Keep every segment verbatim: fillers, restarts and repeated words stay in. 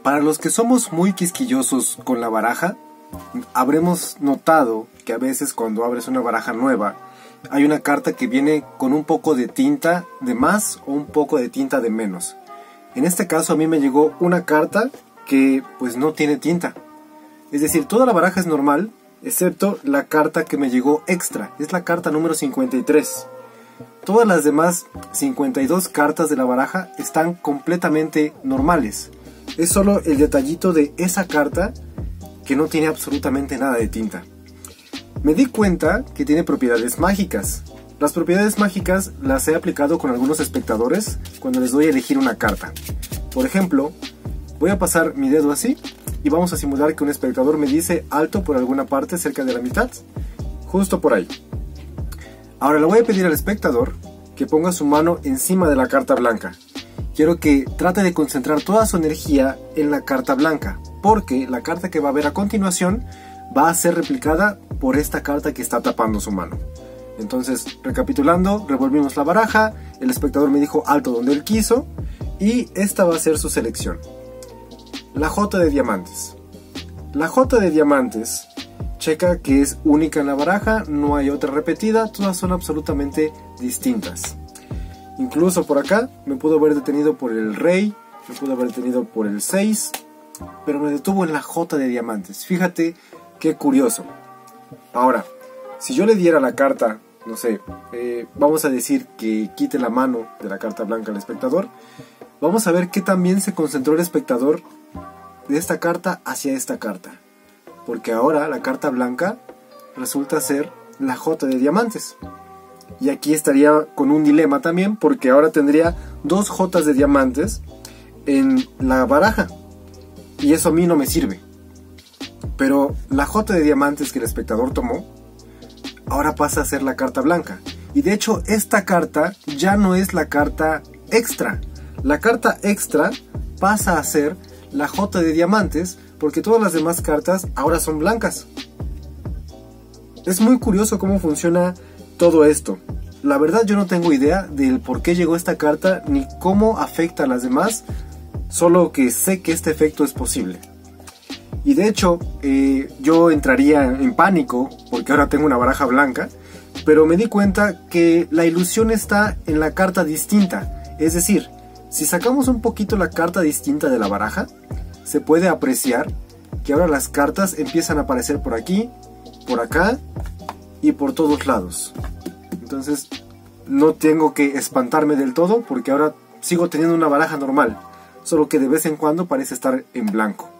Para los que somos muy quisquillosos con la baraja, habremos notado que a veces cuando abres una baraja nueva, hay una carta que viene con un poco de tinta de más o un poco de tinta de menos. En este caso a mí me llegó una carta que pues no tiene tinta. Es decir, toda la baraja es normal, excepto la carta que me llegó extra. Es la carta número cincuenta y tres. Todas las demás cincuenta y dos cartas de la baraja están completamente normales. Es solo el detallito de esa carta que no tiene absolutamente nada de tinta. Me di cuenta que tiene propiedades mágicas. Las propiedades mágicas las he aplicado con algunos espectadores cuando les doy a elegir una carta. Por ejemplo, voy a pasar mi dedo así y vamos a simular que un espectador me dice alto por alguna parte cerca de la mitad, justo por ahí. Ahora le voy a pedir al espectador que ponga su mano encima de la carta blanca. Quiero que trate de concentrar toda su energía en la carta blanca, porque la carta que va a ver a continuación va a ser replicada por esta carta que está tapando su mano. Entonces, recapitulando, revolvimos la baraja, el espectador me dijo alto donde él quiso, y esta va a ser su selección. La J de diamantes. La J de diamantes, checa que es única en la baraja, no hay otra repetida, todas son absolutamente distintas. Incluso por acá me pudo haber detenido por el rey, me pudo haber detenido por el seis, pero me detuvo en la J de diamantes. Fíjate qué curioso. Ahora, si yo le diera la carta, no sé, eh, vamos a decir que quite la mano de la carta blanca al espectador, vamos a ver qué también se concentró el espectador de esta carta hacia esta carta. Porque ahora la carta blanca resulta ser la J de diamantes. Y aquí estaría con un dilema también, porque ahora tendría dos Jotas de diamantes en la baraja. Y eso a mí no me sirve. Pero la J de diamantes que el espectador tomó, ahora pasa a ser la carta blanca. Y de hecho esta carta ya no es la carta extra. La carta extra pasa a ser la J de diamantes, porque todas las demás cartas ahora son blancas. Es muy curioso cómo funciona todo esto. La verdad yo no tengo idea del por qué llegó esta carta ni cómo afecta a las demás, solo que sé que este efecto es posible. Y de hecho eh, yo entraría en pánico porque ahora tengo una baraja blanca, pero me di cuenta que la ilusión está en la carta distinta. Es decir, si sacamos un poquito la carta distinta de la baraja, se puede apreciar que ahora las cartas empiezan a aparecer por aquí, por acá y por todos lados. Entonces no tengo que espantarme del todo porque ahora sigo teniendo una baraja normal, solo que de vez en cuando parece estar en blanco.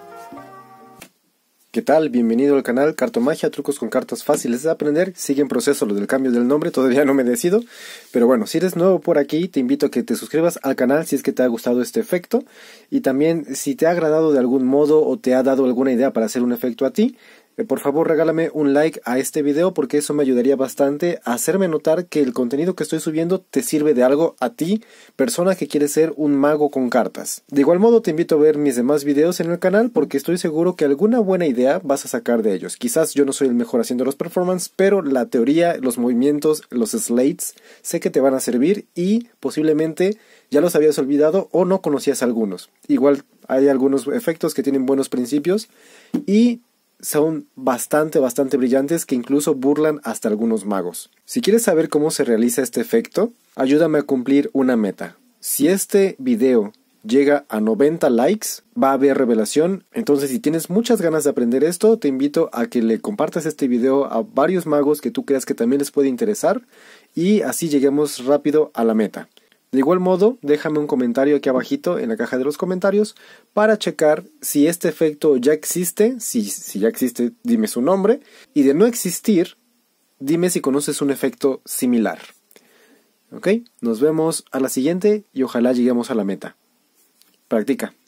¿Qué tal? Bienvenido al canal Cartomagia, trucos con cartas fáciles de aprender. Sigue en proceso lo del cambio del nombre, todavía no me decido. Pero bueno, si eres nuevo por aquí, te invito a que te suscribas al canal si es que te ha gustado este efecto. Y también si te ha agradado de algún modo o te ha dado alguna idea para hacer un efecto a ti, eh, por favor regálame un like a este video porque eso me ayudaría bastante a hacerme notar que el contenido que estoy subiendo te sirve de algo a ti, persona que quiere ser un mago con cartas. De igual modo te invito a ver mis demás videos en el canal porque estoy seguro que alguna buena idea vas a sacar de ellos. Quizás yo no soy el mejor haciendo los performances, pero la teoría, los movimientos, los slates, sé que te van a servir y posiblemente ya los habías olvidado o no conocías algunos. Igual hay algunos efectos que tienen buenos principios y son bastante, bastante brillantes que incluso burlan hasta algunos magos. Si quieres saber cómo se realiza este efecto, ayúdame a cumplir una meta. Si este video llega a noventa likes, va a haber revelación. Entonces si tienes muchas ganas de aprender esto, te invito a que le compartas este video a varios magos que tú creas que también les puede interesar y así lleguemos rápido a la meta. De igual modo, déjame un comentario aquí abajito en la caja de los comentarios para checar si este efecto ya existe. Si, si ya existe, dime su nombre. Y de no existir, dime si conoces un efecto similar. ¿Ok? Nos vemos a la siguiente y ojalá lleguemos a la meta. Practica.